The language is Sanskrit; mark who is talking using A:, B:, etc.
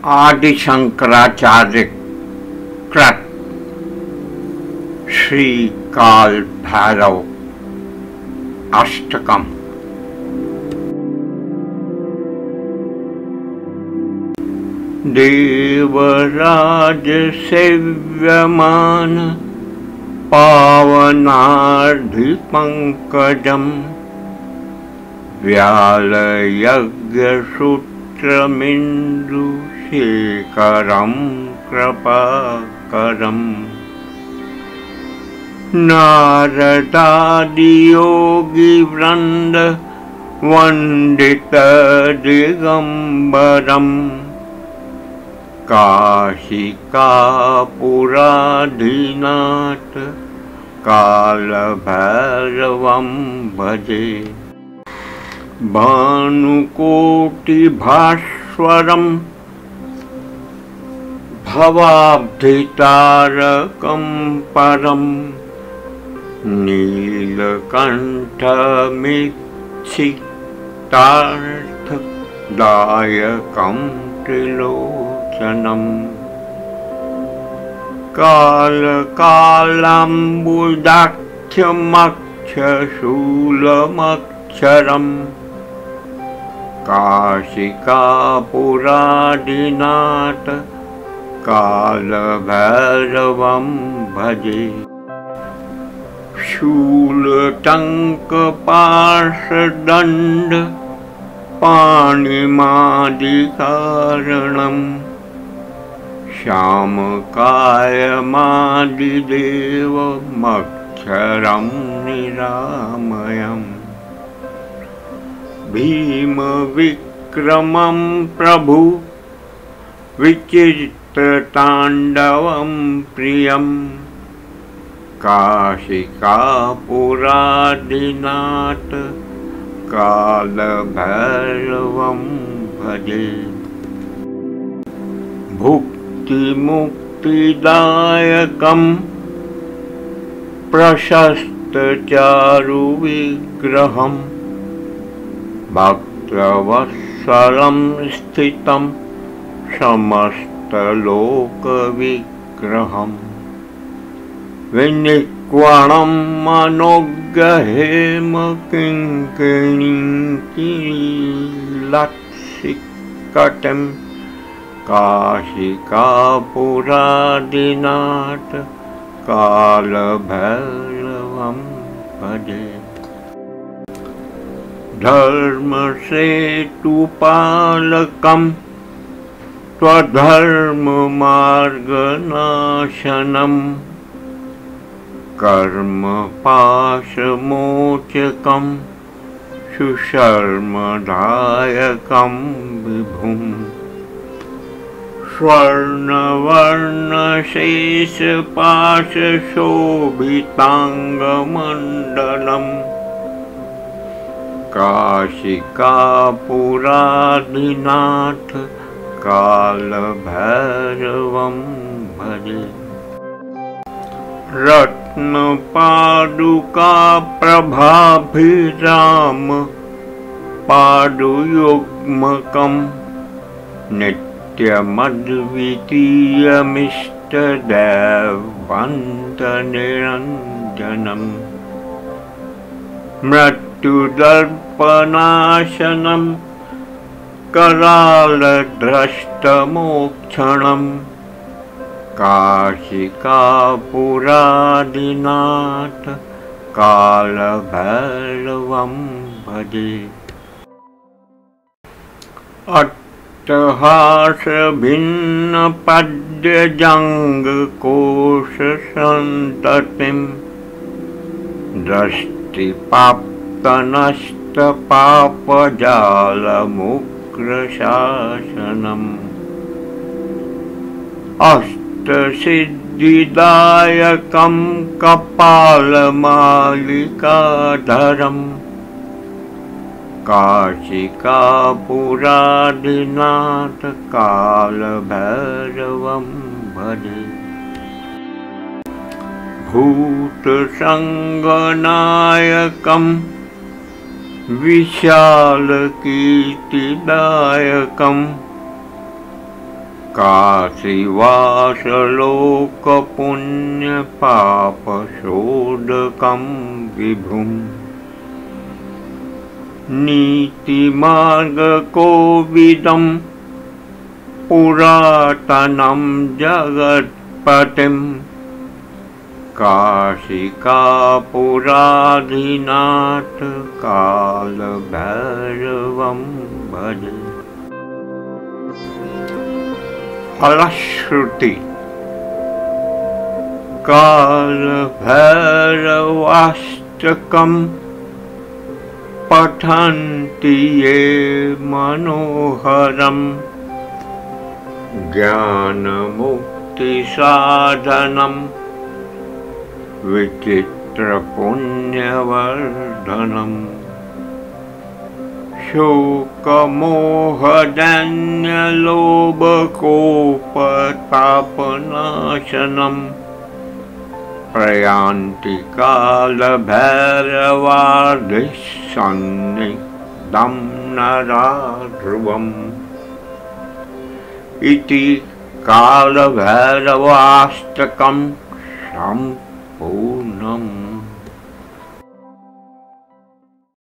A: आदि शंकराचार्य कृत श्री काल भैरव अष्टकम। देवराज सेव्यमान पावनार्धि पंकजम व्यालयज्ञसूत्रमिन्दु शेखरं कृपाकरं नारदादियोगिवृन्द वन्दित दिगम्बरं काशिकापुराधीनाथ कालभैरवं भजे। भानुकोटिभास्वरं भवाब्धितारकं परं नीलकण्ठमीक्षितार्थदायकं त्रिलोचनम् कालकालाम्बुदाख्यमक्षशूलमक्षरम् काशिकापुराधीनाथ कालभैरवं भजे। शूलटङ्कपाशदण्ड पाणिमादिकारणं श्यामकायमादिदेवमक्षरं निरामयम् भीमविक्रमं प्रभु विचित्रताण्डवं प्रियं काशिकापुराधीनाथ कालभैरवं भजे। भुक्तिमुक्तिदायकं प्रशस्तचारुविग्रहं भक्तवत्सलं स्थितं समस्तलोकविग्रहं विनिक्वणं मनोज्ञहेमकिङ्किणीलक्षिकटिं काशिकापुराधीनाथ कालभैरवं भजे। धर्मसेतुपालकं त्वधर्ममार्गनाशनं कर्मपाशमोचकं सुशर्मदायकं विभुं स्वर्णवर्णशेषपाशशोभिताङ्गमण्डलम् काशिकापुराधीनाथ कालभैरवं भजे। रत्नपादुकाप्रभाभिराम पादुयुग्मकं नित्यमद्वितीयमिष्टदेववन्दनिरञ्जनम् मृत्युदर्पनाशनं करालद्रष्टमोक्षणं काशिकापुराधीनाथ कालभैरवं भजे। अट्टहासभिन्नपद्यजङ्गकोशसन्ततिं दृष्टिपाप्तनष्टपापजालमुग्रशासनम् अष्टसिद्धिदायकं कपालमालिकाधरं काशिकापुराधीनाथ कालभैरवं भजे। भूतसङ्गनायकं विशालकीर्तिदायकं काशीवासलोकपुण्यपापशोधकं विभुम् नीतिमार्गकोविदं पुरातनं जगत्पतिं काशिकापुराधिनाथ कालभैरवं भजे। फलश्रुति कालभैरवाष्टकं पठन्ति ये मनोहरं ज्ञानमुक्तिसाधनं विचित्रपुण्यवर्धनम् शोकमोहदैन्यलोभकोपतापनाशनं प्रयान्ति कालभैरवादिसन्निधं नरा ध्रुवम् इति कालभैरवाष्टकं सम्पूर्णम्।